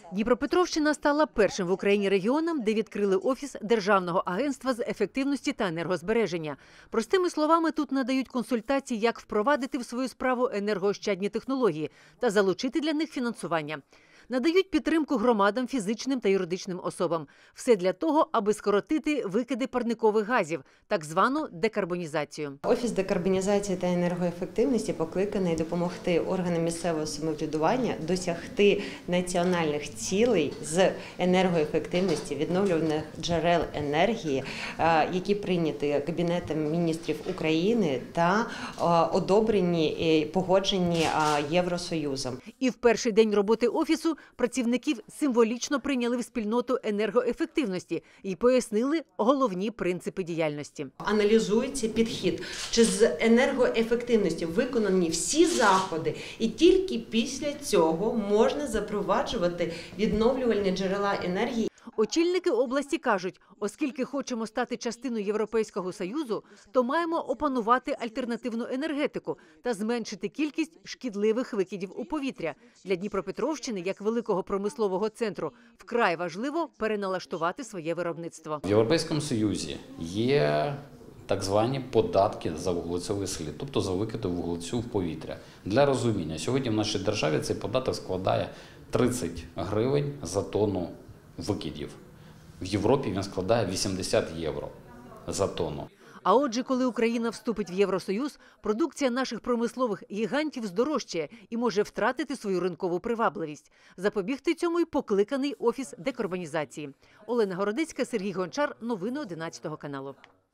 Дніпропетровщина стала першим в Україні регіоном, де відкрили офіс Державного агентства з ефективності та енергозбереження. Простими словами, тут надають консультації, як впровадити в свою справу енергоощадні технології та залучити для них фінансування. Надають підтримку громадам, фізичним та юридичним особам. Все для того, аби скоротити викиди парникових газів, так звану декарбонізацію. Офіс декарбонізації та енергоефективності покликаний допомогти органам місцевого самоврядування досягти національних цілей з енергоефективності відновлюваних джерел енергії, які прийняті Кабінетом міністрів України та одобрені і погоджені Євросоюзом. І в перший день роботи офісу працівників символічно прийняли в спільноту енергоефективності і пояснили головні принципи діяльності. Аналізується підхід, чи з енергоефективності виконані всі заходи, і тільки після цього можна запроваджувати відновлювальні джерела енергії. Очільники області кажуть, оскільки хочемо стати частиною Європейського Союзу, то маємо опанувати альтернативну енергетику та зменшити кількість шкідливих викидів у повітря. Для Дніпропетровщини, як великого промислового центру, вкрай важливо переналаштувати своє виробництво. В Європейському Союзі є так звані податки за вуглецевий слід, тобто за викиди вуглецю в повітря. Для розуміння, сьогодні в нашій державі цей податок складає 30 гривень за тонну викидів. В Європі він складає 80 євро за тонну. А отже, коли Україна вступить в Євросоюз, продукція наших промислових гігантів здорожчає і може втратити свою ринкову привабливість. Запобігти цьому й покликаний Офіс декарбонізації. Олена Городецька, Сергій Гончар. Новини 11 каналу.